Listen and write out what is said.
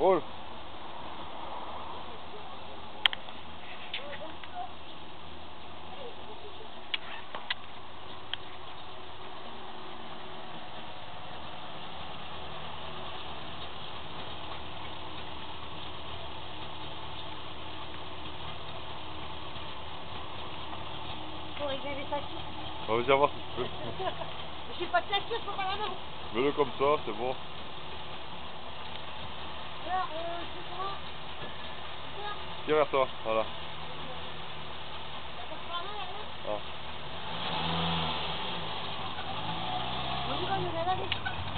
Roule. Faut régler sa queue. On va déjà voir si tu peux. J'ai pas de la queue, faut pas la main. Mets-le comme ça, c'est bon. Alors, c'est comment? Tiens vers toi, voilà. Ah. On y va, on est là, allez.